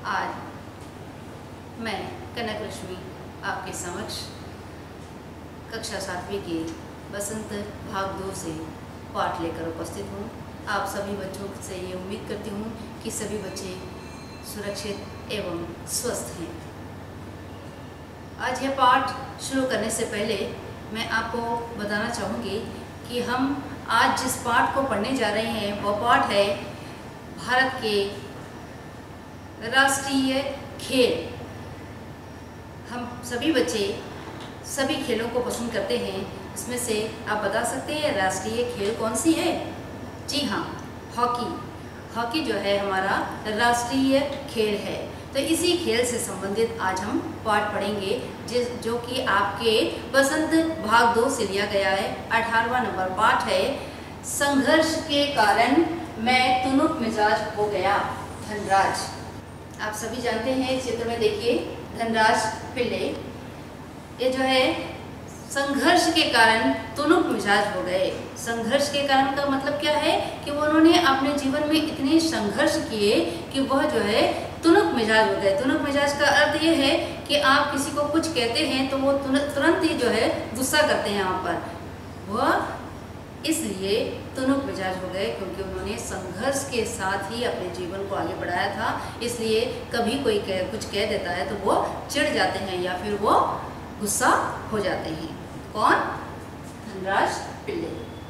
आज मैं कनक रश्मि आपके समक्ष कक्षा 7वीं के बसंत भाग 2 से पाठ लेकर उपस्थित हूँ। आप सभी बच्चों से ये उम्मीद करती हूँ कि सभी बच्चे सुरक्षित एवं स्वस्थ हैं। आज यह पाठ शुरू करने से पहले मैं आपको बताना चाहूँगी कि हम आज जिस पाठ को पढ़ने जा रहे हैं वह पाठ है भारत के राष्ट्रीय खेल। हम सभी बच्चे सभी खेलों को पसंद करते हैं। इसमें से आप बता सकते हैं राष्ट्रीय खेल कौन सी है? जी हाँ, हॉकी। हॉकी जो है हमारा राष्ट्रीय खेल है। तो इसी खेल से संबंधित आज हम पाठ पढ़ेंगे जो कि आपके बसंत भाग 2 से लिया गया है। 18वां नंबर पाठ है, संघर्ष के कारण मैं तुनुक मिजाज हो गया। धनराज, आप सभी जानते हैं, चित्र में देखिए धनराज पिल्ले, ये जो है संघर्ष के कारण तुनुक मिजाज हो गए। संघर्ष के कारण का मतलब क्या है कि उन्होंने अपने जीवन में इतने संघर्ष किए कि वह जो है तुनुक मिजाज हो गए। तुनुक मिजाज का अर्थ ये है कि आप किसी को कुछ कहते हैं तो वो तुरंत ही जो है गुस्सा करते हैं आप पर। वह इसलिए तुनुक मिजाज हो गए क्योंकि उन्होंने संघर्ष के साथ ही अपने जीवन को आगे बढ़ाया था। इसलिए कभी कोई कुछ कह देता है तो वो चिढ़ जाते हैं या फिर वो गुस्सा हो जाते हैं। कौन? धनराज पिल्ले।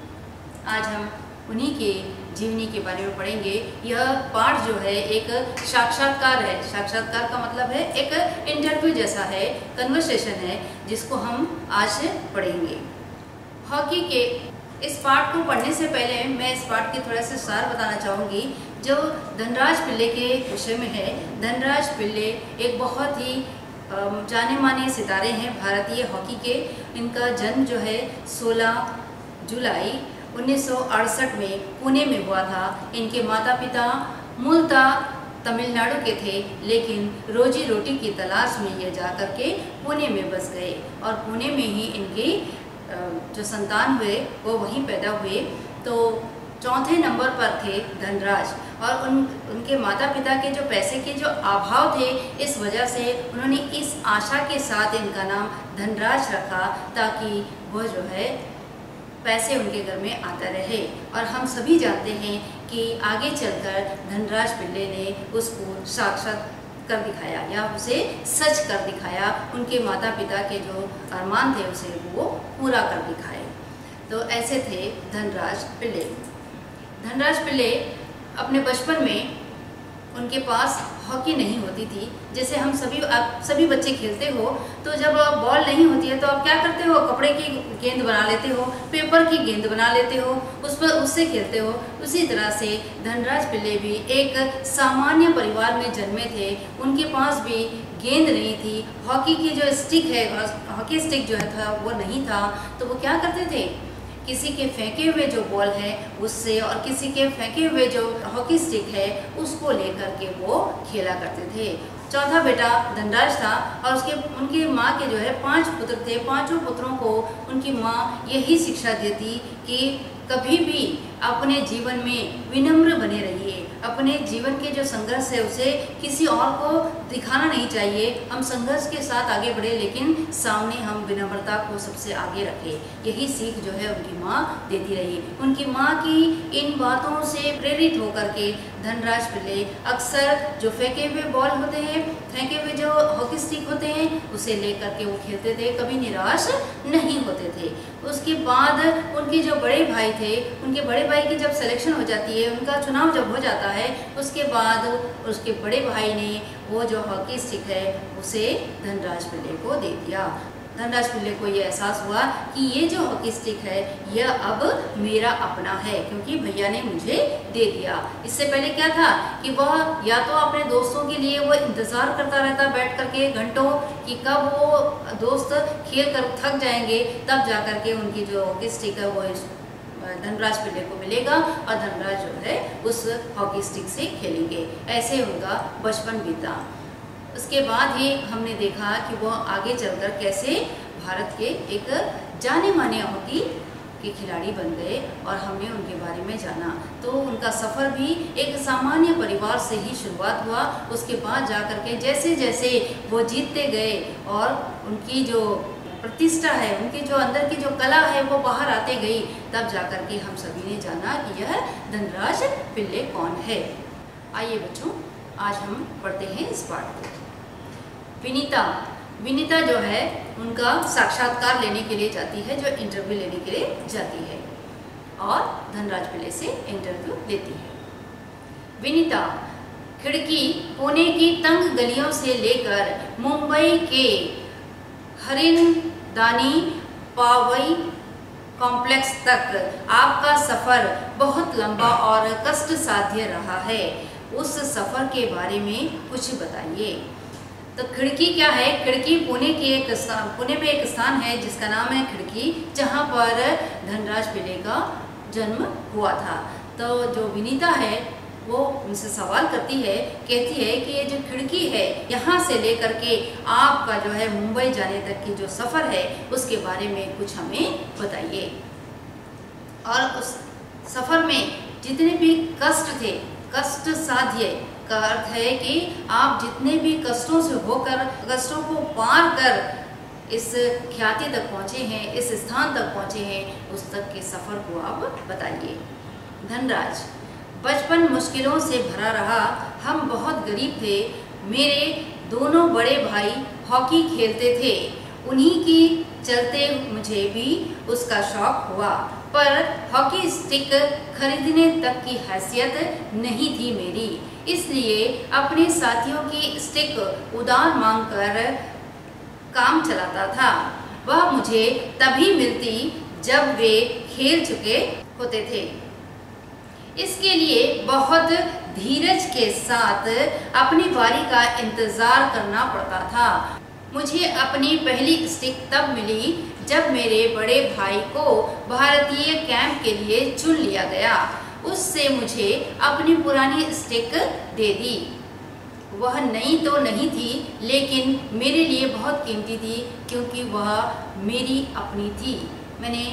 आज हम उन्हीं के जीवनी के बारे में पढ़ेंगे। यह पाठ जो है एक साक्षात्कार है। साक्षात्कार का मतलब है एक इंटरव्यू जैसा है, कन्वर्सेशन है, जिसको हम आज पढ़ेंगे। हॉकी के इस पाठ को पढ़ने से पहले मैं इस पाठ के थोड़ा सा सार बताना चाहूँगी जो धनराज पिल्ले के विषय में है। धनराज पिल्ले एक बहुत ही जाने माने सितारे हैं भारतीय हॉकी के। इनका जन्म जो है 16 जुलाई 1968 में पुणे में हुआ था। इनके माता पिता मूलतः तमिलनाडु के थे, लेकिन रोजी रोटी की तलाश में ये जा कर के पुणे में बस गए और पुणे में ही इनकी जो संतान हुए वो वहीं पैदा हुए। तो चौथे नंबर पर थे धनराज और उनके माता पिता के जो पैसे के जो अभाव थे, इस वजह से उन्होंने इस आशा के साथ इनका नाम धनराज रखा ताकि वह जो है पैसे उनके घर में आता रहे। और हम सभी जानते हैं कि आगे चलकर धनराज पिल्ले ने उसको साक्षात कर दिखाया या उसे सच कर दिखाया। उनके माता पिता के जो अरमान थे उसे वो पूरा कर दिखाए। तो ऐसे थे धनराज पिल्ले। धनराज पिल्ले अपने बचपन में उनके पास हॉकी नहीं होती थी। जैसे हम सभी बच्चे खेलते हो तो जब बॉल नहीं होती है तो आप क्या करते हो? कपड़े की गेंद बना लेते हो, पेपर की गेंद बना लेते हो, उससे खेलते हो। उसी तरह से धनराज पिल्ले भी एक सामान्य परिवार में जन्मे थे। उनके पास भी गेंद नहीं थी, हॉकी की जो स्टिक है, हॉकी स्टिक जो था वो नहीं था। तो वो क्या करते थे? किसी के फेंके हुए जो बॉल है उससे और किसी के फेंके हुए जो हॉकी स्टिक है उसको लेकर के वो खेला करते थे। चौथा बेटा धनराज था और उनकी माँ के जो है 5 पुत्र थे। 5 पुत्रों को उनकी माँ यही शिक्षा देती कि कभी भी अपने जीवन में विनम्र बने रहिए। अपने जीवन के जो संघर्ष है उसे किसी और को दिखाना नहीं चाहिए। हम संघर्ष के साथ आगे बढ़े लेकिन सामने हम विनम्रता को सबसे आगे रखें। यही सीख जो है उनकी माँ देती रही। उनकी माँ की इन बातों से प्रेरित होकर के धनराज पिल्ले अक्सर जो फेंके हुए बॉल होते हैं, फेंके हुए जो हॉकी स्टिक होते हैं, उसे लेकर के वो खेलते थे, कभी निराश नहीं होते थे। उसके बाद उनके जो बड़े भाई थे, उनके बड़े भाई की जब सिलेक्शन हो जाती है, उनका चुनाव जब हो जाता है, उसके बाद उसके बड़े भाई ने वो जो हॉकी स्टिक है उसे धनराज पिल्ले को दे दिया। धनराज पिल्ले को ये एहसास हुआ कि ये जो हॉकी स्टिक है यह अब मेरा अपना है क्योंकि भैया ने मुझे दे दिया। इससे पहले क्या था कि वह या तो अपने दोस्तों के लिए वो इंतज़ार करता रहता बैठ करके घंटों कि कब वो दोस्त खेल कर थक जाएंगे तब जा कर के उनकी जो हॉकी स्टिक है वो धनराज पिल्ले को मिलेगा और धनराज जो है उस हॉकी स्टिक से खेलेंगे। ऐसे उनका बचपन बीता। उसके बाद ही हमने देखा कि वो आगे चलकर कैसे भारत के एक जाने माने हॉकी के खिलाड़ी बन गए और हमने उनके बारे में जाना। तो उनका सफ़र भी एक सामान्य परिवार से ही शुरुआत हुआ। उसके बाद जा कर के जैसे जैसे वो जीतते गए और उनकी जो प्रतिष्ठा है, उनके जो अंदर की जो कला है वो बाहर आते गई, तब जा कर के हम सभी ने जाना कि यह धनराज पिल्ले कौन है। आइए बच्चों, आज हम पढ़ते हैं इस पाठ को। विनीता जो है उनका साक्षात्कार लेने के लिए जाती है, जो इंटरव्यू लेने के लिए जाती है और धनराज पिल्ले से इंटरव्यू लेती है। विनीता खिड़की पुणे की तंग गलियों से लेकर मुंबई के हरिणदानी पावई कॉम्प्लेक्स तक आपका सफ़र बहुत लंबा और कष्ट साध्य रहा है। उस सफ़र के बारे में कुछ बताइए। तो खिड़की क्या है? खिड़की पुणे में एक स्थान है जिसका नाम है खिड़की, जहाँ पर धनराज पिल्ले का जन्म हुआ था। तो जो विनीता है वो उनसे सवाल करती है, कहती है कि ये जो खिड़की है, यहाँ से लेकर के आपका जो है मुंबई जाने तक की जो सफ़र है उसके बारे में कुछ हमें बताइए। और उस सफ़र में जितने भी कष्ट थे, कष्ट साध्य का अर्थ है कि आप जितने भी कष्टों से होकर, कष्टों को पार कर इस ख्याति तक पहुँचे हैं, इस स्थान तक पहुँचे हैं, उस तक के सफ़र को आप बताइए। धनराज, बचपन मुश्किलों से भरा रहा। हम बहुत गरीब थे। मेरे दोनों बड़े भाई हॉकी खेलते थे, उन्हीं की चलते मुझे भी उसका शौक हुआ, पर हॉकी स्टिक खरीदने तक की हैसियत नहीं थी मेरी, इसलिए अपने साथियों की स्टिक उधार मांगकर काम चलाता था। वह मुझे तभी मिलती जब वे खेल चुके होते थे। इसके लिए बहुत धीरज के साथ अपनी बारी का इंतज़ार करना पड़ता था। मुझे अपनी पहली स्टिक तब मिली जब मेरे बड़े भाई को भारतीय कैंप के लिए चुन लिया गया। उससे मुझे अपनी पुरानी स्टिक दे दी। वह नई तो नहीं थी, लेकिन मेरे लिए बहुत कीमती थी क्योंकि वह मेरी अपनी थी। मैंने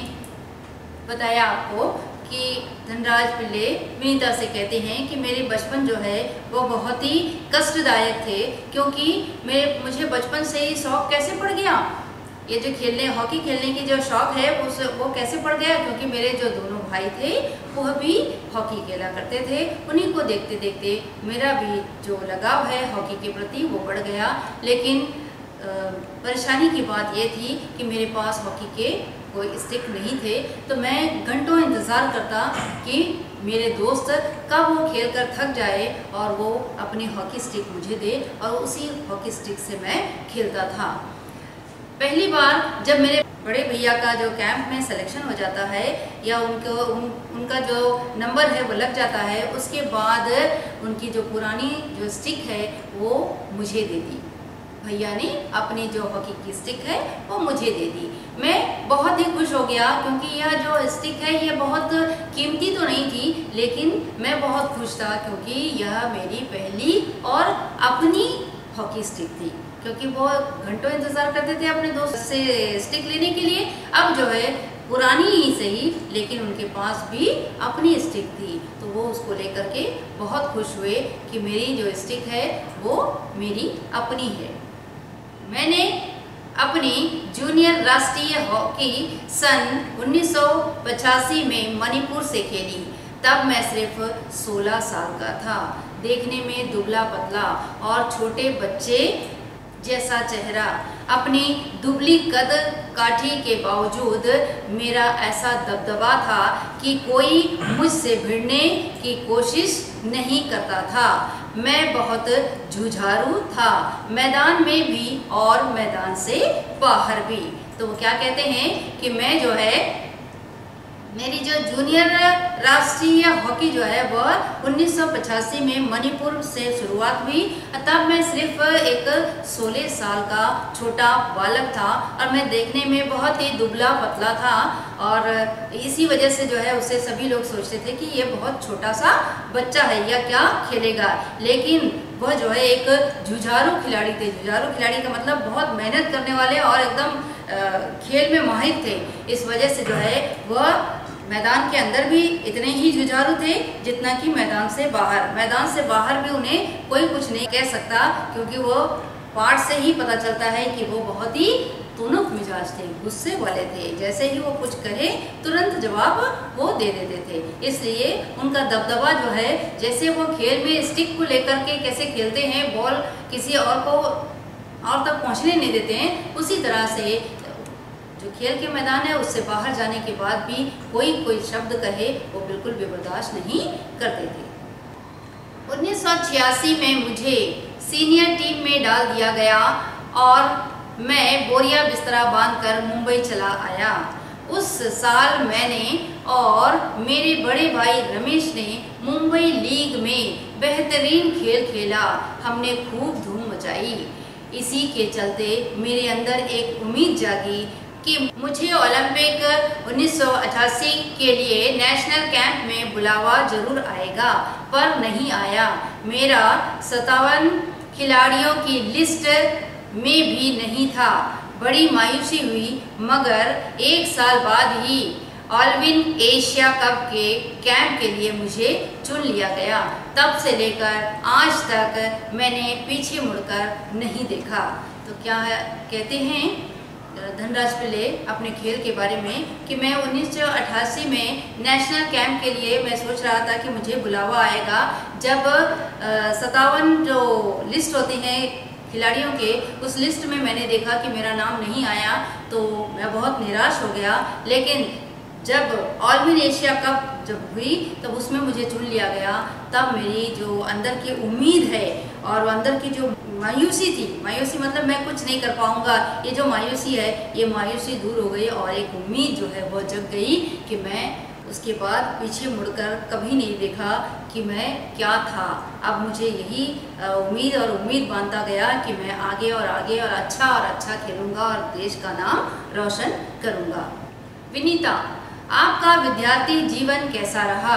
बताया आपको कि धनराज पिल्ले विनीता से कहते हैं कि मेरे बचपन जो है वो बहुत ही कष्टदायक थे, क्योंकि मुझे बचपन से ही शौक कैसे पड़ गया, ये जो हॉकी खेलने की जो शौक है वो कैसे पड़ गया, क्योंकि मेरे जो दोनों भाई थे वह भी हॉकी खेला करते थे। उन्हीं को देखते देखते मेरा भी जो लगाव है हॉकी के प्रति वो बढ़ गया। लेकिन परेशानी की बात ये थी कि मेरे पास हॉकी के कोई स्टिक नहीं थे, तो मैं घंटों इंतज़ार करता कि मेरे दोस्त कब वो खेल कर थक जाए और वो अपनी हॉकी स्टिक मुझे दे, और उसी हॉकी स्टिक से मैं खेलता था। पहली बार जब मेरे बड़े भैया का जो कैंप में सिलेक्शन हो जाता है या उनका जो नंबर है वो लग जाता है, उसके बाद उनकी जो पुरानी जो स्टिक है वो मुझे दे दी। भैया ने अपनी जो हॉकी की स्टिक है वो मुझे दे दी। मैं बहुत ही खुश हो गया, क्योंकि यह जो स्टिक है ये बहुत कीमती तो नहीं थी, लेकिन मैं बहुत खुश था क्योंकि यह मेरी पहली और अपनी हॉकी स्टिक थी। क्योंकि वो घंटों इंतज़ार करते थे अपने दोस्त से स्टिक लेने के लिए, अब जो है पुरानी ही सही लेकिन उनके पास भी अपनी स्टिक थी, तो वो उसको लेकर के बहुत खुश हुए कि मेरी जो स्टिक है वो मेरी अपनी है। मैंने अपनी जूनियर राष्ट्रीय हॉकी सन 1985 में मणिपुर से खेली। तब मैं सिर्फ 16 साल का था। देखने में दुबला पतला और छोटे बच्चे जैसा चेहरा, अपनी दुबली कद काठी के बावजूद मेरा ऐसा दबदबा था कि कोई मुझसे भिड़ने की कोशिश नहीं करता था। मैं बहुत जुझारू था, मैदान में भी और मैदान से बाहर भी। तो वो क्या कहते हैं कि मैं जो है, मेरी जो जूनियर राष्ट्रीय हॉकी जो है वह 1985 में मणिपुर से शुरुआत हुई। तब मैं सिर्फ एक 16 साल का छोटा बालक था और मैं देखने में बहुत ही दुबला पतला था, और इसी वजह से जो है उसे सभी लोग सोचते थे कि ये बहुत छोटा सा बच्चा है या क्या खेलेगा। लेकिन वह जो है एक जुझारू खिलाड़ी थे। जुझारू खिलाड़ी का मतलब बहुत मेहनत करने वाले और एकदम खेल में माहिर थे। इस वजह से जो है वह मैदान के अंदर भी इतने ही जुझारू थे जितना कि मैदान से बाहर। मैदान से बाहर भी उन्हें कोई कुछ नहीं कह सकता, क्योंकि वो पाठ से ही पता चलता है कि वो बहुत ही तुनुक मिजाज थे, गुस्से वाले थे। जैसे ही वो कुछ कहे तुरंत जवाब वो दे देते थे। इसलिए उनका दबदबा जो है, जैसे वो खेल में स्टिक को लेकर के कैसे खेलते हैं, बॉल किसी और को और तक पहुंचने नहीं देते हैं, उसी तरह से जो खेल के मैदान है उससे बाहर जाने के बाद भी कोई शब्द कहे वो बिल्कुल भी बर्दाश्त नहीं करते थे। 1986 में मुझे सीनियर टीम में डाल दिया गया और मैं बोरिया बिस्तरा बांधकर मुंबई चला आया। उस साल मैंने और मेरे बड़े भाई रमेश ने मुंबई लीग में बेहतरीन खेल खेला। हमने खूब धूम मचाई। इसी के चलते मेरे अंदर एक उम्मीद जागी कि मुझे ओलंपिक 1988 के लिए नेशनल कैंप में बुलावा जरूर आएगा, पर नहीं आया। मेरा 57 खिलाड़ियों की लिस्ट में भी नहीं था। बड़ी मायूसी हुई, मगर एक साल बाद ही ऑलविन एशिया कप के कैंप के लिए मुझे चुन लिया गया। तब से लेकर आज तक मैंने पीछे मुड़कर नहीं देखा। तो क्या कहते हैं धनराज पिल्ले अपने खेल के बारे में कि मैं 1988 में नेशनल कैंप के लिए मैं सोच रहा था कि मुझे बुलावा आएगा। जब 57 जो लिस्ट होती हैं खिलाड़ियों के, उस लिस्ट में मैंने देखा कि मेरा नाम नहीं आया तो मैं बहुत निराश हो गया। लेकिन जब ऑलविन एशिया कप जब हुई तब उसमें मुझे चुन लिया गया। तब मेरी जो अंदर की उम्मीद है और अंदर की जो मायूसी थी, मायूसी मतलब मैं कुछ नहीं कर पाऊंगा, ये जो मायूसी है ये मायूसी दूर हो गई और एक उम्मीद जो है वो जग गई कि मैं उसके बाद पीछे मुड़कर कभी नहीं देखा कि मैं क्या था। अब मुझे यही उम्मीद बांधता गया कि मैं आगे और अच्छा खेलूंगा और देश का नाम रोशन करूंगा। विनीता, आपका विद्यार्थी जीवन कैसा रहा?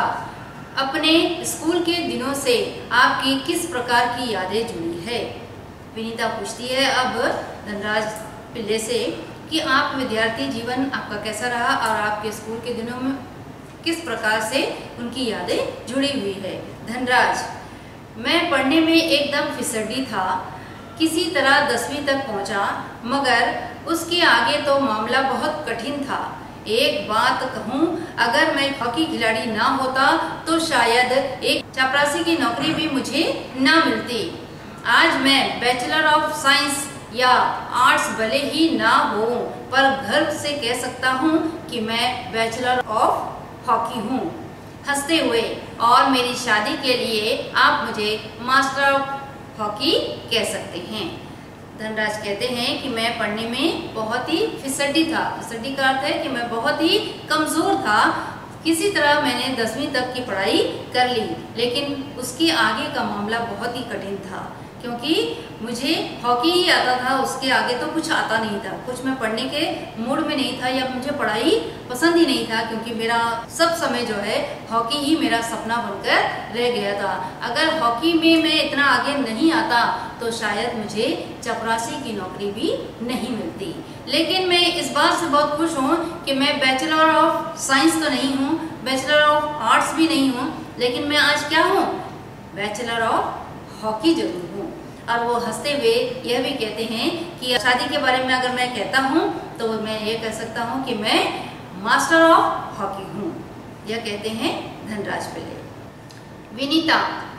अपने स्कूल के दिनों से आपकी किस प्रकार की यादें जुड़ी है? विनीता पूछती है अब धनराज पिल्ले से कि आप विद्यार्थी जीवन आपका कैसा रहा और आपके स्कूल के दिनों में किस प्रकार से उनकी यादें जुड़ी हुई है। धनराज, मैं पढ़ने में एकदम फिसड्डी था। किसी तरह 10वीं तक पहुंचा, मगर उसके आगे तो मामला बहुत कठिन था। एक बात कहूँ, अगर मैं हॉकी खिलाड़ी ना होता तो शायद एक चपरासी की नौकरी भी मुझे ना मिलती। आज मैं बैचलर ऑफ साइंस या आर्ट्स भले ही ना हो, पर गर्व से कह सकता हूँ कि मैं बैचलर ऑफ हॉकी हूँ। हंसते हुए, और मेरी शादी के लिए आप मुझे मास्टर ऑफ हॉकी कह सकते हैं। धनराज कहते हैं कि मैं पढ़ने में बहुत ही फिसड्डी था। फिसड्डी का अर्थ है कि मैं बहुत ही कमज़ोर था। किसी तरह मैंने 10वीं तक की पढ़ाई कर ली, लेकिन उसके आगे का मामला बहुत ही कठिन था, क्योंकि मुझे हॉकी ही आता था, उसके आगे तो कुछ आता नहीं था। कुछ मैं पढ़ने के मूड में नहीं था या मुझे पढ़ाई पसंद ही नहीं था, क्योंकि मेरा सब समय जो है हॉकी ही मेरा सपना बनकर रह गया था। अगर हॉकी में मैं इतना आगे नहीं आता तो शायद मुझे चपरासी की नौकरी भी नहीं मिलती। लेकिन मैं इस बात से बहुत खुश हूँ कि मैं बैचलर ऑफ साइंस तो नहीं हूँ, बैचलर ऑफ आर्ट्स भी नहीं हूँ, लेकिन मैं आज क्या हूँ? बैचलर ऑफ हॉकी जरूर हूँ। और वो हंसते हुए यह भी कहते हैं कि शादी के बारे में अगर मैं कहता हूँ तो मैं ये कह सकता हूँ कि मैं मास्टर ऑफ हॉकी हूँ। यह कहते हैं धनराज पिल्ले। विनीता,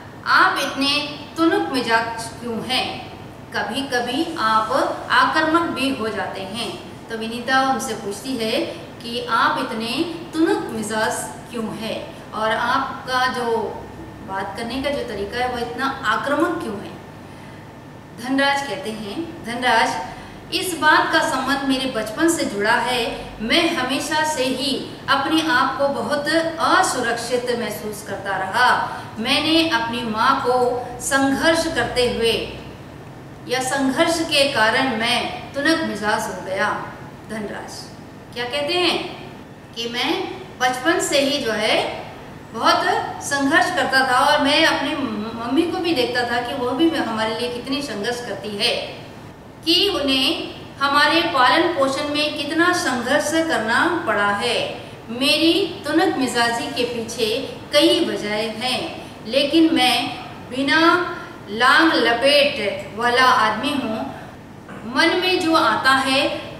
आप इतने तुनुक मिजाज क्यों हैं? कभी कभी आप आक्रामक भी हो जाते हैं। तो विनीता उनसे पूछती है कि आप इतने तुनुक मिजाज क्यों है और आपका जो बात करने का जो तरीका है वो इतना आक्रामक क्यों है? धनराज कहते हैं, धनराज, इस बात का संबंध मेरे बचपन से जुड़ा है। मैं हमेशा से ही अपने आप को बहुत असुरक्षित महसूस करता रहा। मैंने अपनी माँ को संघर्ष करते हुए या संघर्ष के कारण मैं तुनक मिजाज हो गया। धनराज क्या कहते हैं कि मैं बचपन से ही जो है बहुत संघर्ष करता था और मैं अपनी मम्मी को भी देखता था कि वह भी हमारे लिए कितनी संघर्ष करती है, कि उन्हें हमारे पालन पोषण में कितना संघर्ष करना पड़ा है। मेरी तुनक मिजाजी के पीछे कई वजह हैं, लेकिन मैं बिना लांग लपेट वाला आदमी हूँ। मन में जो आता है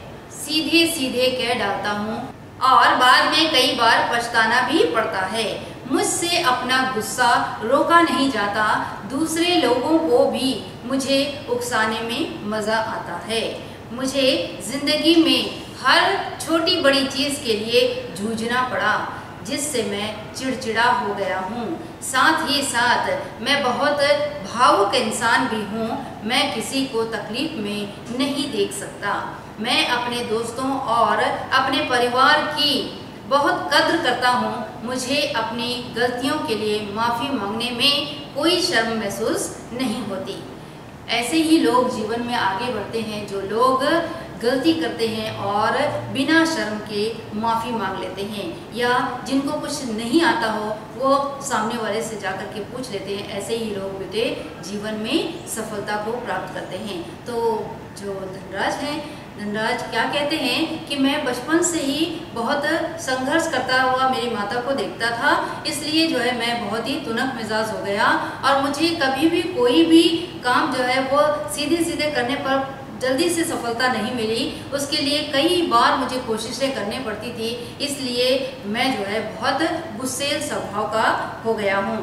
सीधे सीधे कह डालता हूँ और बाद में कई बार पछताना भी पड़ता है। मुझसे अपना गुस्सा रोका नहीं जाता, दूसरे लोगों को भी मुझे उकसाने में मज़ा आता है। मुझे ज़िंदगी में हर छोटी बड़ी चीज़ के लिए जूझना पड़ा, जिससे मैं चिड़चिड़ा हो गया हूँ। साथ ही साथ मैं बहुत भावुक इंसान भी हूँ। मैं किसी को तकलीफ में नहीं देख सकता। मैं अपने दोस्तों और अपने परिवार की बहुत कद्र करता हूँ। मुझे अपनी गलतियों के लिए माफ़ी मांगने में कोई शर्म महसूस नहीं होती। ऐसे ही लोग जीवन में आगे बढ़ते हैं, जो लोग गलती करते हैं और बिना शर्म के माफ़ी मांग लेते हैं, या जिनको कुछ नहीं आता हो वो सामने वाले से जाकर के पूछ लेते हैं। ऐसे ही लोग बेटे जीवन में सफलता को प्राप्त करते हैं। तो जो धनराज हैं, धनराज क्या कहते हैं कि मैं बचपन से ही बहुत संघर्ष करता हुआ मेरी माता को देखता था, इसलिए जो है मैं बहुत ही तुनक मिजाज हो गया और मुझे कभी भी कोई भी काम जो है वो सीधे सीधे करने पर जल्दी से सफलता नहीं मिली। उसके लिए कई बार मुझे कोशिशें करनी पड़ती थी, इसलिए मैं जो है बहुत गुस्सेल स्वभाव का हो गया हूँ।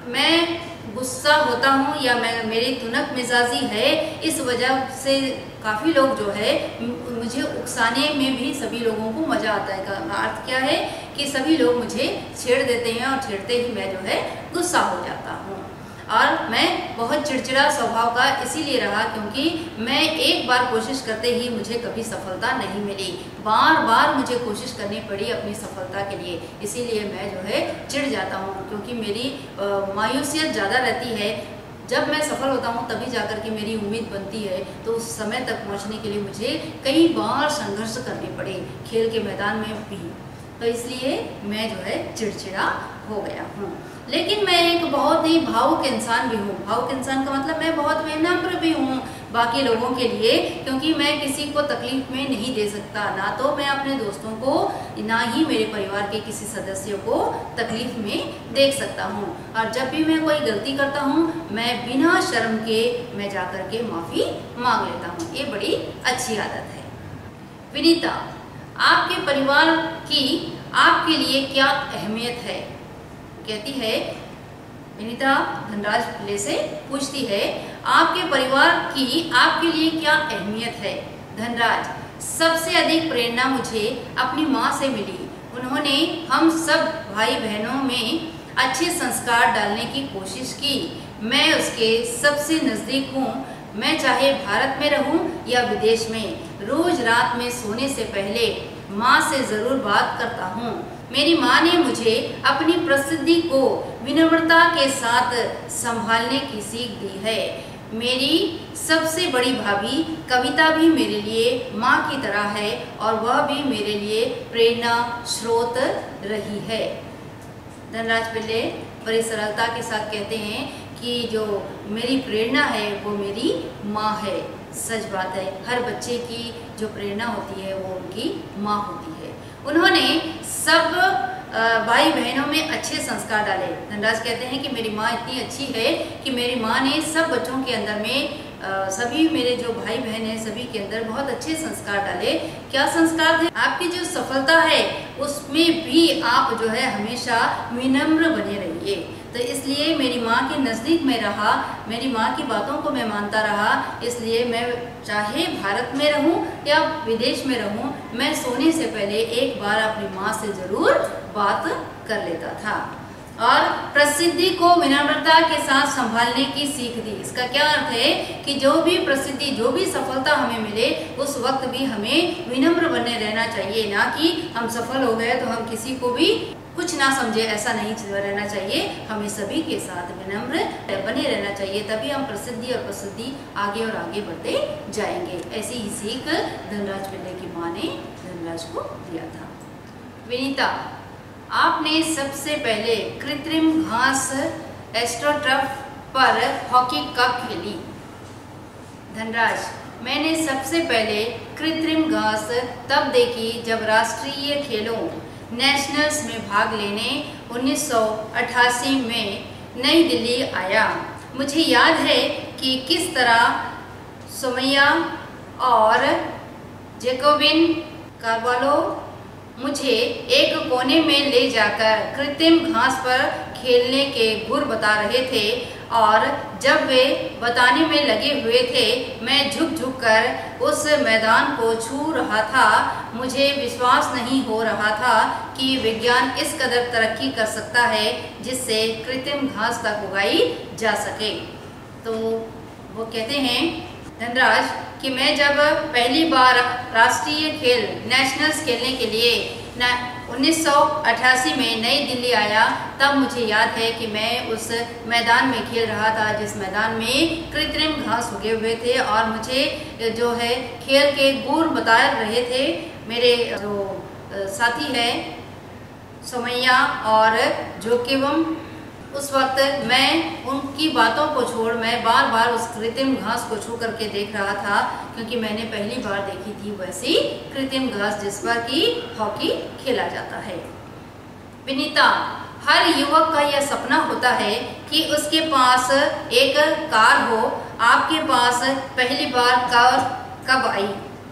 मैं गुस्सा होता हूँ या मैं मेरी तुनक मिजाजी है, इस वजह से काफ़ी लोग जो है मुझे उकसाने में भी सभी लोगों को मज़ा आता है। का अर्थ क्या है कि सभी लोग मुझे छेड़ देते हैं और छेड़ते ही मैं जो है गुस्सा हो जाता हूँ। और मैं बहुत चिड़चिड़ा स्वभाव का इसीलिए रहा क्योंकि मैं एक बार कोशिश करते ही मुझे कभी सफलता नहीं मिली। बार बार मुझे कोशिश करनी पड़ी अपनी सफलता के लिए, इसीलिए मैं जो है चिढ़ जाता हूँ, क्योंकि मेरी मायूसियत ज़्यादा रहती है। जब मैं सफल होता हूँ तभी जाकर के मेरी उम्मीद बनती है, तो उस समय तक पहुँचने के लिए मुझे कई बार संघर्ष करने पड़े, खेल के मैदान में भी। तो इसलिए मैं जो है चिड़चिड़ा हो गया हूँ। लेकिन मैं एक बहुत ही भावुक इंसान भी हूँ। भावुक इंसान का मतलब मैं बहुत विनम्र भी हूँ बाकी लोगों के लिए, क्योंकि मैं किसी को तकलीफ में नहीं दे सकता। ना तो मैं अपने दोस्तों को, ना ही मेरे परिवार के किसी सदस्य को तकलीफ में देख सकता हूँ। और जब भी मैं कोई गलती करता हूँ मैं बिना शर्म के मैं जाकर के माफ़ी मांग लेता हूँ। ये बड़ी अच्छी आदत है। विनीता, आपके परिवार की आपके लिए क्या अहमियत है? कहती है विनीता धनराज पिल्ले से पूछती है, आपके परिवार की आपके लिए क्या अहमियत है? धनराज, सबसे अधिक प्रेरणा मुझे अपनी माँ से मिली। उन्होंने हम सब भाई बहनों में अच्छे संस्कार डालने की कोशिश की। मैं उसके सबसे नज़दीक हूँ। मैं चाहे भारत में रहूँ या विदेश में, रोज रात में सोने से पहले माँ से ज़रूर बात करता हूँ। मेरी माँ ने मुझे अपनी प्रसिद्धि को विनम्रता के साथ संभालने की सीख दी है। मेरी सबसे बड़ी भाभी कविता भी मेरे लिए माँ की तरह है और वह भी मेरे लिए प्रेरणा स्रोत रही है। धनराज पिल्ले बड़ी सरलता के साथ कहते हैं कि जो मेरी प्रेरणा है वो मेरी माँ है। सच बात है, हर बच्चे की जो प्रेरणा होती है वो उनकी माँ होती है। उन्होंने सब भाई बहनों में अच्छे संस्कार डाले। धनराज कहते हैं कि मेरी माँ इतनी अच्छी है कि मेरी माँ ने सब बच्चों के अंदर में सभी मेरे जो भाई बहन हैं सभी के अंदर बहुत अच्छे संस्कार डाले। क्या संस्कार थे? आपकी जो सफलता है उसमें भी आप जो है हमेशा विनम्र बने रहिए। तो इसलिए मेरी माँ के नज़दीक में रहा, मेरी माँ की बातों को मैं मानता रहा। इसलिए मैं चाहे भारत में रहूँ या विदेश में रहूँ, मैं सोने से पहले एक बार अपनी माँ से ज़रूर बात कर लेता था। और प्रसिद्धि को विनम्रता के साथ संभालने की सीख दी। इसका क्या अर्थ है कि जो भी प्रसिद्धि, जो भी सफलता हमें मिले उस वक्त भी हमें विनम्र बने रहना चाहिए, ना कि हम सफल हो गए तो हम किसी को भी कुछ ना समझे, ऐसा नहीं रहना चाहिए। हमें सभी के साथ विनम्र बने रहना चाहिए, तभी हम प्रसिद्धि और प्रसिद्धि आगे और आगे बढ़ते जाएंगे। ऐसी ही सीख धनराज पिल्ले की माँ ने धनराज को दिया था। विनीता, आपने सबसे पहले कृत्रिम घास एस्ट्रोटर्फ पर हॉकी कब खेली? धनराज, मैंने सबसे पहले कृत्रिम घास तब देखी जब राष्ट्रीय खेलों नेशनल्स में भाग लेने 1988 में नई दिल्ली आया। मुझे याद है कि किस तरह सोमैया और जैकोबिन कार्वालो मुझे एक कोने में ले जाकर कृत्रिम घास पर खेलने के गुर बता रहे थे और जब वे बताने में लगे हुए थे मैं झुक झुक कर उस मैदान को छू रहा था। मुझे विश्वास नहीं हो रहा था कि विज्ञान इस कदर तरक्की कर सकता है जिससे कृत्रिम घास तक उगाई जा सके। तो वो कहते हैं धनराज कि मैं जब पहली बार राष्ट्रीय खेल नेशनल्स खेलने के लिए 1988 में नई दिल्ली आया तब मुझे याद है कि मैं उस मैदान में खेल रहा था जिस मैदान में कृत्रिम घास उगे हुए थे और मुझे जो है खेल के गुर बता रहे थे मेरे जो साथी है सोमैया और जोकेवम। उस वक्त मैं उनकी बातों को छोड़ मैं बार बार उस कृत्रिम घास को छू करके देख रहा था क्योंकि मैंने पहली बार देखी थी वैसी कृत्रिम घास जिस पर कि हॉकी खेला जाता है। विनीता, हर युवक का यह सपना होता है कि उसके पास एक कार हो। आपके पास पहली बार कार कब आई?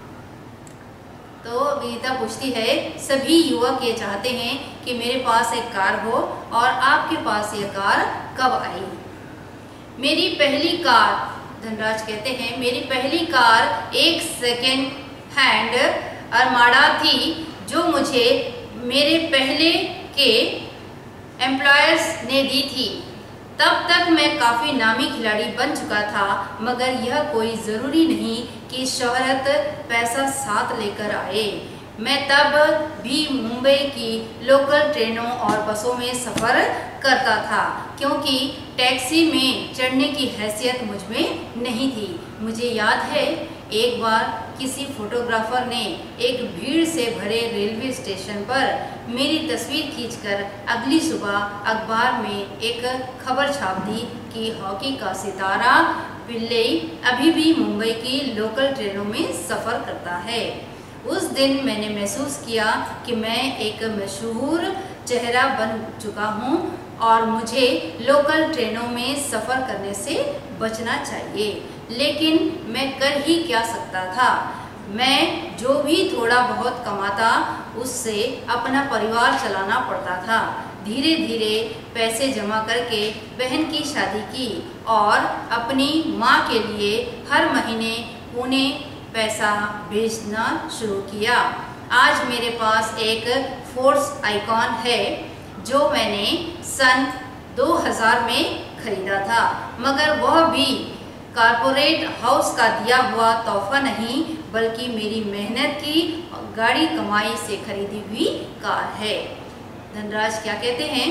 तो विनीता पूछती है सभी युवक ये चाहते हैं कि मेरे पास एक कार हो और आपके पास ये कार कब आई? मेरी पहली कार, धनराज कहते हैं, मेरी पहली कार एक सेकेंड हैंड अरमाडा थी जो मुझे मेरे पहले के एम्प्लॉयर्स ने दी थी। तब तक मैं काफ़ी नामी खिलाड़ी बन चुका था मगर यह कोई ज़रूरी नहीं कि शोहरत पैसा साथ लेकर आए। मैं तब भी मुंबई की लोकल ट्रेनों और बसों में सफ़र करता था क्योंकि टैक्सी में चढ़ने की हैसियत मुझ में नहीं थी। मुझे याद है एक बार किसी फोटोग्राफर ने एक भीड़ से भरे रेलवे स्टेशन पर मेरी तस्वीर खींचकर अगली सुबह अखबार में एक खबर छाप दी कि हॉकी का सितारा पिल्लई अभी भी मुंबई की लोकल ट्रेनों में सफ़र करता है। उस दिन मैंने महसूस किया कि मैं एक मशहूर चेहरा बन चुका हूँ और मुझे लोकल ट्रेनों में सफ़र करने से बचना चाहिए। लेकिन मैं कर ही क्या सकता था। मैं जो भी थोड़ा बहुत कमाता उससे अपना परिवार चलाना पड़ता था। धीरे धीरे पैसे जमा करके बहन की शादी की और अपनी माँ के लिए हर महीने पुणे पैसा भेजना शुरू किया। आज मेरे पास एक फोर्स आइकॉन है जो मैंने सन 2000 में खरीदा था मगर वह भी कॉर्पोरेट हाउस का दिया हुआ तोहफा नहीं बल्कि मेरी मेहनत की गाड़ी कमाई से खरीदी हुई कार है। धनराज क्या कहते हैं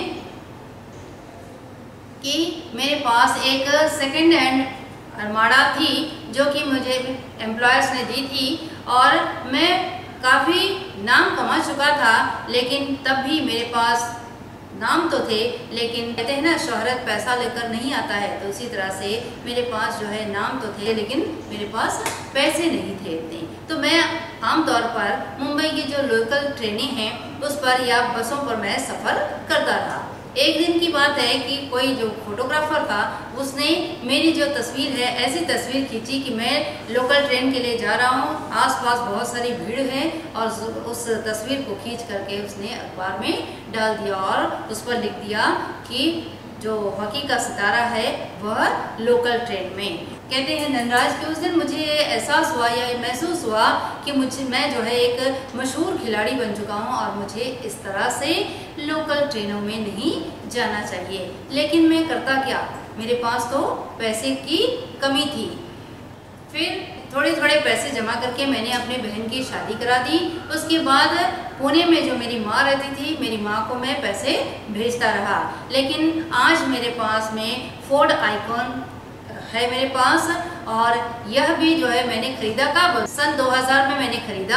कि मेरे पास एक सेकंड हैंड अरमाडा थी जो कि मुझे एम्प्लॉयर्स ने दी थी और मैं काफ़ी नाम कमा चुका था लेकिन तब भी मेरे पास नाम तो थे लेकिन कहते हैं ना शोहरत पैसा लेकर नहीं आता है, तो उसी तरह से मेरे पास जो है नाम तो थे लेकिन मेरे पास पैसे नहीं थे इतने। तो मैं आमतौर पर मुंबई की जो लोकल ट्रेनें हैं उस पर या बसों पर मैं सफ़र करता रहा। एक दिन की बात है कि कोई जो फोटोग्राफर था उसने मेरी जो तस्वीर है ऐसी तस्वीर खींची कि मैं लोकल ट्रेन के लिए जा रहा हूँ, आसपास बहुत सारी भीड़ है और उस तस्वीर को खींच करके उसने अखबार में डाल दिया और उस पर लिख दिया कि जो हॉकी का सितारा है वह लोकल ट्रेन में। कहते हैं धनराज कि उस दिन मुझे एहसास हुआ या महसूस हुआ कि मैं जो है एक मशहूर खिलाड़ी बन चुका हूँ और मुझे इस तरह से लोकल ट्रेनों में नहीं जाना चाहिए। लेकिन मैं करता क्या, मेरे पास तो पैसे की कमी थी। फिर थोड़े थोड़े पैसे जमा करके मैंने अपने बहन की शादी करा दी। उसके बाद पुणे में जो मेरी माँ रहती थी मेरी माँ को मैं पैसे भेजता रहा। लेकिन आज मेरे पास में फोर्ड आइकॉन है मेरे पास और यह भी जो है मैंने खरीदा कब, सन 2000 में मैंने खरीदा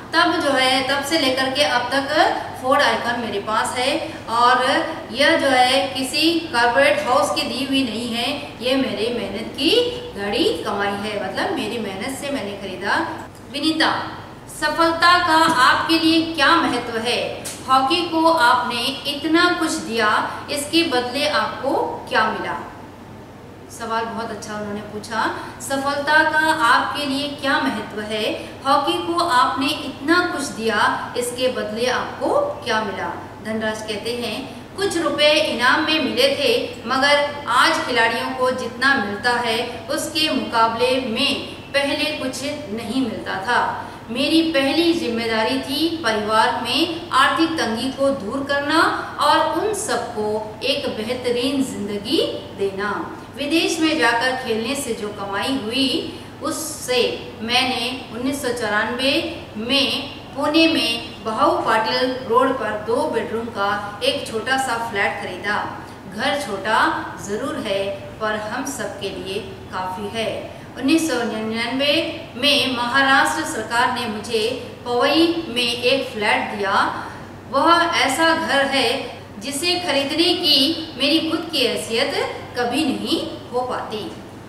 तब जो है तब से लेकर के अब तक फोर्ड आइकॉन मेरे पास है और यह जो है किसी कॉर्पोरेट हाउस की दी हुई नहीं है, ये मेरी मेहनत की घड़ी कमाई है, मतलब मेरी मेहनत से मैंने खरीदा। विनीता, सफलता का आपके लिए क्या महत्व है? हॉकी को आपने इतना कुछ दिया, इसके बदले आपको क्या मिला? सवाल बहुत अच्छा उन्होंने पूछा। सफलता का आपके लिए क्या महत्व है? हॉकी को आपने इतना कुछ दिया, इसके बदले आपको क्या मिला? धनराज कहते हैं कुछ रुपए इनाम में मिले थे, मगर आज खिलाड़ियों को जितना मिलता है उसके मुकाबले में पहले कुछ नहीं मिलता था। मेरी पहली जिम्मेदारी थी परिवार में आर्थिक तंगी को दूर करना और उन सबको एक बेहतरीन जिंदगी देना। विदेश में जाकर खेलने से जो कमाई हुई उससे मैंने 1994 में पुणे में भाऊ पाटिल रोड पर 2 बेडरूम का एक छोटा सा फ्लैट खरीदा। घर छोटा जरूर है पर हम सबके लिए काफ़ी है। 1999 में महाराष्ट्र सरकार ने मुझे पवई में एक फ्लैट दिया। वह ऐसा घर है जिसे खरीदने की मेरी खुद की हैसियत कभी नहीं हो पाती।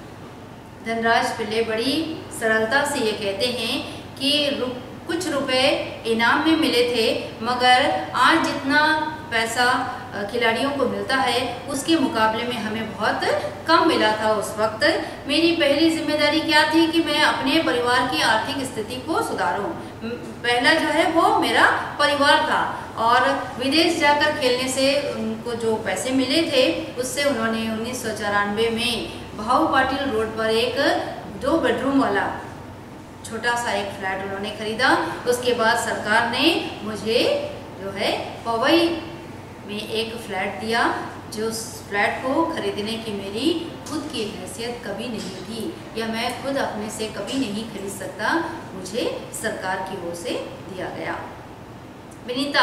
धनराज पिल्ले बड़ी सरलता से ये कहते हैं कि कुछ रुपए इनाम में मिले थे, मगर आज जितना पैसा खिलाड़ियों को मिलता है उसके मुकाबले में हमें बहुत कम मिला था उस वक्त। मेरी पहली जिम्मेदारी क्या थी कि मैं अपने परिवार की आर्थिक स्थिति को सुधारूं। पहला जो है वो मेरा परिवार था और विदेश जाकर खेलने से उनको जो पैसे मिले थे उससे उन्होंने 1994 में भाऊ पाटिल रोड पर एक 2 बेडरूम वाला छोटा सा एक फ्लैट उन्होंने खरीदा। उसके बाद सरकार ने मुझे जो है पवई में एक फ्लैट दिया, जो फ्लैट को खरीदने की मेरी खुद की हैसियत कभी नहीं थी या मैं खुद अपने से कभी नहीं खरीद सकता, मुझे सरकार की ओर से दिया गया। विनीता,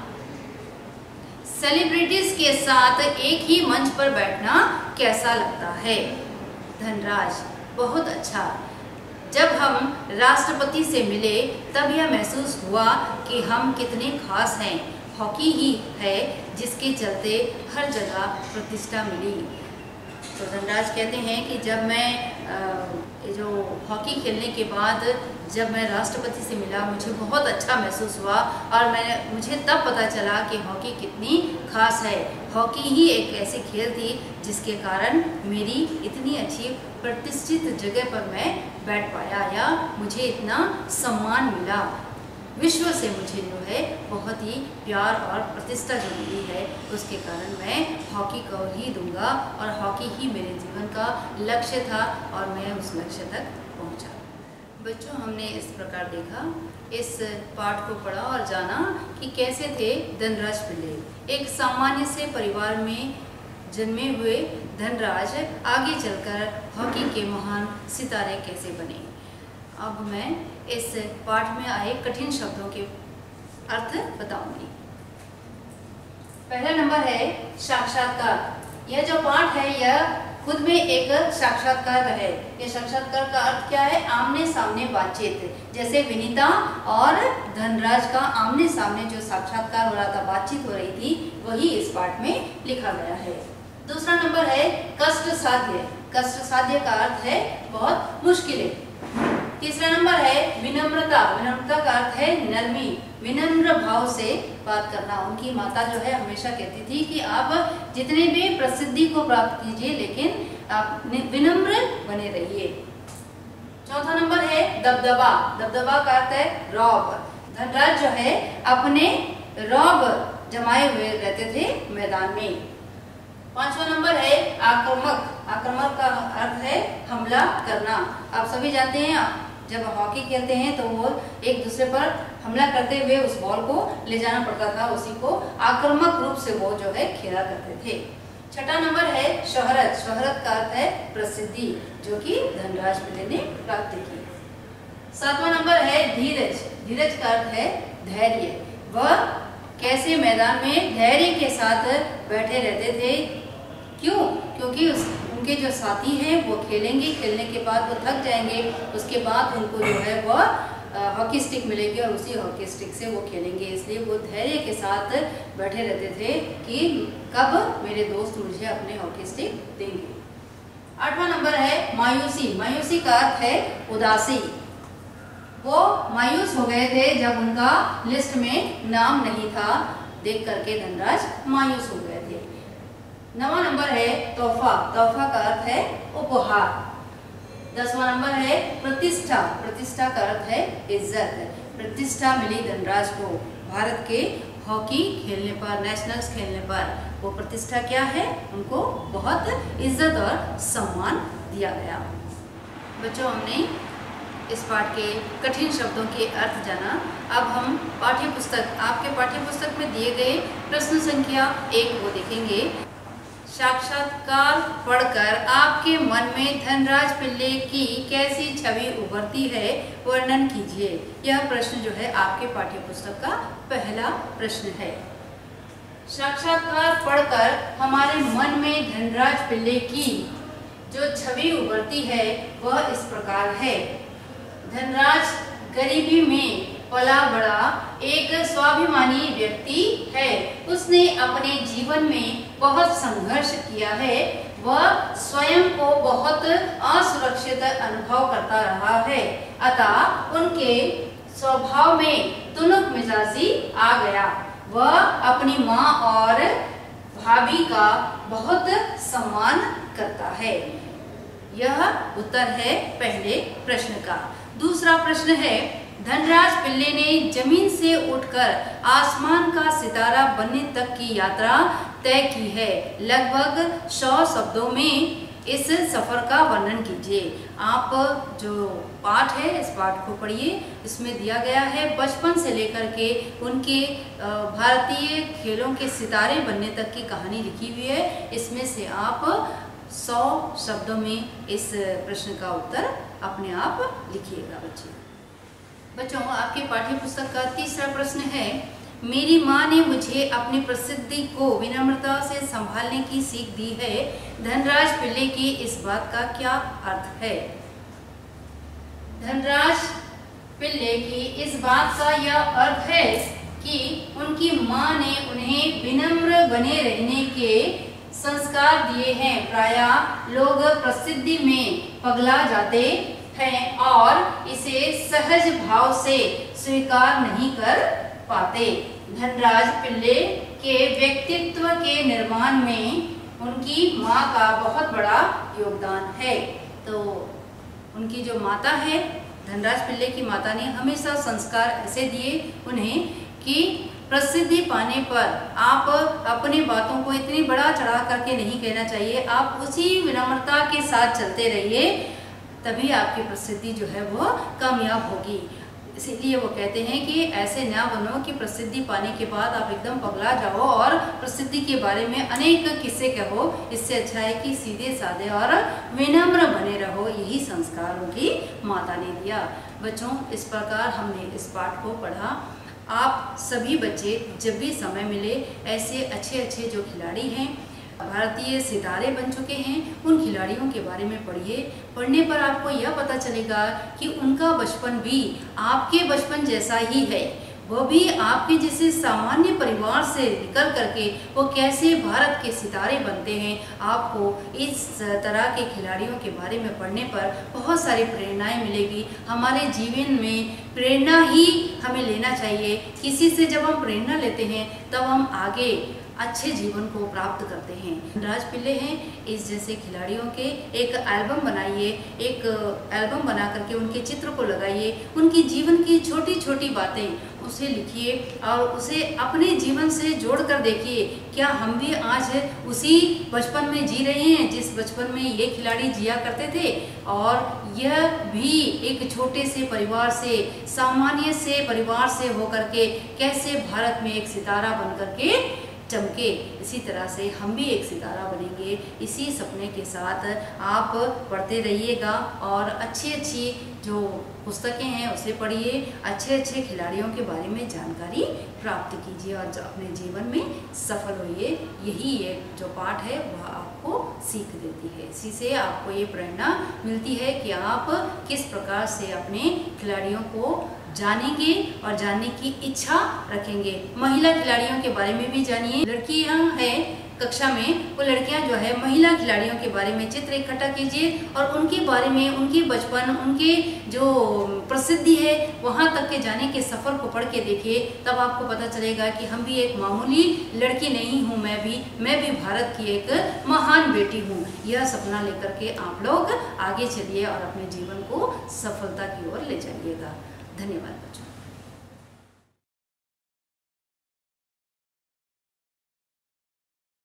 सेलिब्रिटीज के साथ एक ही मंच पर बैठना कैसा लगता है? धनराज, बहुत अच्छा। जब हम राष्ट्रपति से मिले तब यह महसूस हुआ कि हम कितने खास हैं। हॉकी ही है जिसके चलते हर जगह प्रतिष्ठा मिली। तो धनराज कहते हैं कि जब मैं जो हॉकी खेलने के बाद जब मैं राष्ट्रपति से मिला मुझे बहुत अच्छा महसूस हुआ और मुझे तब पता चला कि हॉकी कितनी खास है। हॉकी ही एक ऐसी खेल थी जिसके कारण मेरी इतनी अच्छी प्रतिष्ठित जगह पर मैं बैठ पाया या मुझे इतना सम्मान मिला। विश्व से मुझे जो है बहुत ही प्यार और प्रतिष्ठा जो मिली है उसके कारण मैं हॉकी को ही दूंगा और हॉकी ही मेरे जीवन का लक्ष्य था और मैं उस लक्ष्य तक पहुंचा। बच्चों, हमने इस प्रकार देखा, इस पाठ को पढ़ा और जाना कि कैसे थे धनराज पिल्ले। एक सामान्य से परिवार में जन्मे हुए धनराज आगे चलकर हॉकी के महान सितारे कैसे बने। अब मैं इस पाठ में आए कठिन शब्दों के अर्थ बताऊंगी। पहला नंबर है साक्षात्कार। यह जो पाठ है यह खुद में एक साक्षात्कार है। यह साक्षात्कार का अर्थ क्या है? आमने सामने बातचीत। जैसे विनीता और धनराज का आमने सामने जो साक्षात्कार हो रहा था, बातचीत हो रही थी, वही इस पाठ में लिखा गया है। दूसरा नंबर है कष्ट साध्य। कष्ट साध्य का अर्थ है बहुत मुश्किलें। तीसरा नंबर है विनम्रता। विनम्रता का अर्थ है नरमी, विनम्र भाव से बात करना। उनकी माता जो है हमेशा कहती थी कि आप जितने भी प्रसिद्धि को प्राप्त कीजिए लेकिन आप विनम्र बने रहिए। चौथा नंबर है दबदबा। दबदबा का अर्थ है रौब। धनराज जो है अपने रौब जमाए हुए रहते थे मैदान में। पांचवा नंबर है आक्रामक। आक्रामक का अर्थ है हमला करना। आप सभी जानते हैं जब हॉकी खेलते हैं तो वो एक दूसरे पर हमला करते हुए उस बॉल को ले जाना पड़ता था, उसी को आक्रामक रूप से वो जो है खेला करते थे। छठा नंबर है शोहरत। शोहरत का अर्थ है प्रसिद्धि, जो कि धनराज पिल्ले ने प्राप्त की। सातवां नंबर है धीरज। धीरज का अर्थ है धैर्य। वह कैसे मैदान में धैर्य के साथ बैठे रहते थे। क्यों? क्योंकि उनके जो साथी हैं वो खेलेंगे, खेलने के बाद वो थक जाएंगे, उसके बाद उनको जो है वह हॉकी स्टिक मिलेगी और उसी हॉकी स्टिक से वो खेलेंगे। इसलिए वो धैर्य के साथ बैठे रहते थे कि कब मेरे दोस्त मुझे अपने हॉकी स्टिक देंगे। 8वां नंबर है मायूसी। मायूसी का अर्थ है उदासी। वो मायूस हो गए थे जब उनका लिस्ट में नाम नहीं था, देख करके धनराज मायूस हो गए थे। 9वां नंबर है तोहफा। तोहफा का अर्थ है उपहार। 10वां नंबर है प्रतिष्ठा। प्रतिष्ठा का अर्थ है इज्जत। प्रतिष्ठा मिली धनराज को भारत के हॉकी खेलने पर, नेशनल्स खेलने पर। वो प्रतिष्ठा क्या है? उनको बहुत इज्जत और सम्मान दिया गया। बच्चों, हमने इस पाठ के कठिन शब्दों के अर्थ जाना। अब हम पाठ्य पुस्तक, आपके पाठ्य पुस्तक में दिए गए प्रश्न संख्या 1 को देखेंगे। साक्षात्कार पढ़कर आपके मन में धनराज पिल्ले की कैसी छवि उभरती है, वर्णन कीजिए। यह प्रश्न जो है आपके पाठ्य पुस्तक का पहला प्रश्न है। साक्षात्कार पढ़कर हमारे मन में धनराज पिल्ले की जो छवि उभरती है वह इस प्रकार है। धनराज गरीबी में पला बड़ा एक स्वाभिमानी व्यक्ति है। उसने अपने जीवन में बहुत संघर्ष किया है। वह स्वयं को बहुत असुरक्षित अनुभव करता रहा है। अतः उनके स्वभाव में तुनक मिजाजी आ गया। वह अपनी माँ और भाभी का बहुत सम्मान करता है। यह उत्तर है पहले प्रश्न का। दूसरा प्रश्न है, धनराज पिल्ले ने जमीन से उठकर आसमान का सितारा बनने तक की यात्रा तय की है। लगभग 100 शब्दों में इस सफर का वर्णन कीजिए। आप जो पाठ है इस पाठ को पढ़िए। इसमें दिया गया है बचपन से लेकर के उनके भारतीय खेलों के सितारे बनने तक की कहानी लिखी हुई है। इसमें से आप 100 शब्दों में इस प्रश्न का उत्तर अपने आप लिखिएगा। बच्चों, आपके पाठ्य पुस्तक का तीसरा प्रश्न है, मेरी माँ ने मुझे अपनी प्रसिद्धि को विनम्रता से संभालने की सीख दी है। धनराज पिल्ले की इस बात का क्या अर्थ है? धनराज पिल्ले की इस बात का यह अर्थ है कि उनकी माँ ने उन्हें विनम्र बने रहने के संस्कार दिए हैं। प्रायः लोग प्रसिद्धि में पगला जाते हैं और इसे सहज भाव से स्वीकार नहीं कर पाते। धनराज पिल्ले के व्यक्तित्व के निर्माण में उनकी माँ का बहुत बड़ा योगदान है। तो उनकी जो माता है, धनराज पिल्ले की माता ने हमेशा संस्कार ऐसे दिए उन्हें कि प्रसिद्धि पाने पर आप अपनी बातों को इतनी बड़ा चढ़ा करके नहीं कहना चाहिए। आप उसी विनम्रता के साथ चलते रहिए, तभी आपकी प्रसिद्धि जो है वो कामयाब होगी। इसीलिए वो कहते हैं कि ऐसे ना बनो कि प्रसिद्धि पाने के बाद आप एकदम पगला जाओ और प्रसिद्धि के बारे में अनेक किस्से कहो। इससे अच्छा है कि सीधे साधे और विनम्र बने रहो। यही संस्कार उनकी माता ने दिया। बच्चों, इस प्रकार हमने इस पाठ को पढ़ा। आप सभी बच्चे जब भी समय मिले ऐसे अच्छे अच्छे जो खिलाड़ी हैं, भारतीय सितारे बन चुके हैं, उन खिलाड़ियों के बारे में पढ़िए। पढ़ने पर आपको यह पता चलेगा कि उनका बचपन भी आपके बचपन जैसा ही है। वो भी आपके जैसे सामान्य परिवार से निकल करके वो कैसे भारत के सितारे बनते हैं। आपको इस तरह के खिलाड़ियों के बारे में पढ़ने पर बहुत सारी प्रेरणाएं मिलेगी। हमारे जीवन में प्रेरणा ही हमें लेना चाहिए। किसी से जब हम प्रेरणा लेते हैं तब हम आगे अच्छे जीवन को प्राप्त करते हैं। धनराज पिल्ले हैं, इस जैसे खिलाड़ियों के एक एल्बम बनाइए। एक एल्बम बना करके उनके चित्र को लगाइए। उनकी जीवन की छोटी छोटी बातें उसे लिखिए और उसे अपने जीवन से जोड़ कर देखिए। क्या हम भी आज उसी बचपन में जी रहे हैं जिस बचपन में ये खिलाड़ी जिया करते थे? और यह भी एक छोटे से परिवार से, सामान्य से परिवार से होकर के कैसे भारत में एक सितारा बन करके चमके। इसी तरह से हम भी एक सितारा बनेंगे। इसी सपने के साथ आप पढ़ते रहिएगा और अच्छी अच्छी जो पुस्तकें हैं उसे पढ़िए। अच्छे अच्छे खिलाड़ियों के बारे में जानकारी प्राप्त कीजिए और अपने जीवन में सफल होइए। यही एक जो पाठ है वह आपको सीख देती है। इसी से आपको ये प्रेरणा मिलती है कि आप किस प्रकार से अपने खिलाड़ियों को जानेंगे और जानने की इच्छा रखेंगे। महिला खिलाड़ियों के बारे में भी जानिए। लड़कियां हैं कक्षा में, वो लड़कियां जो है महिला खिलाड़ियों के बारे में चित्र इकट्ठा कीजिए और उनके बारे में, उनके बचपन, उनके जो प्रसिद्धि है वहां तक के जाने के सफ़र को पढ़ के देखिए। तब आपको पता चलेगा कि हम भी एक मामूली लड़की नहीं हूँ, मैं भी भारत की एक महान बेटी हूँ। यह सपना लेकर के आप लोग आगे चलिए और अपने जीवन को सफलता की ओर ले जाइएगा। धन्यवाद बच्चों।